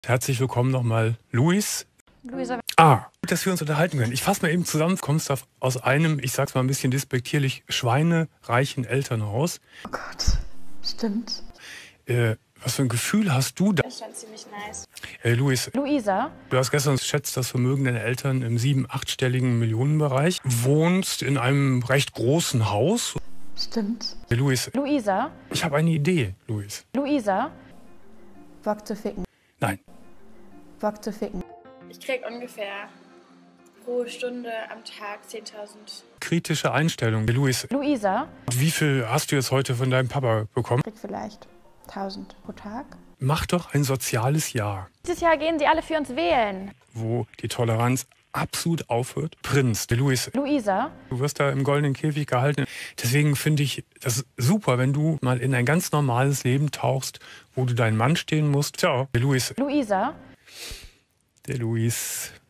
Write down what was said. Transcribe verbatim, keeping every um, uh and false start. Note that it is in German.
Herzlich willkommen nochmal, Luis. Luisa. Ah, gut, dass wir uns unterhalten können. Ich fasse mal eben zusammen. Du kommst aus einem, ich sag's mal ein bisschen despektierlich, schweinereichen Elternhaus. Oh Gott, stimmt. Äh, was für ein Gefühl hast du da? Das ist schon ziemlich nice. Äh, Luis, Luisa. du hast gestern geschätzt, das Vermögen deiner Eltern im sieben-, achtstelligen Millionenbereich. Wohnst in einem recht großen Haus. Stimmt. Äh, Luis, Luisa. ich habe eine Idee, Luis. Luisa. Bock zu ficken. Nein. Bock zu ficken. Ich krieg ungefähr pro Stunde am Tag zehntausend. Kritische Einstellung. Äh, Luis, Luisa. wie viel hast du jetzt heute von deinem Papa bekommen? Krieg vielleicht tausend pro Tag. Mach doch ein soziales Jahr, Dieses Jahr gehen sie alle für uns wählen. wo die Toleranz absolut aufhört. Prinz, der Luis, Luisa. du wirst da im goldenen Käfig gehalten. Deswegen finde ich das super, wenn du mal in ein ganz normales Leben tauchst, wo du deinen Mann stehen musst. Ciao, der Luis. Luisa. Der Luis.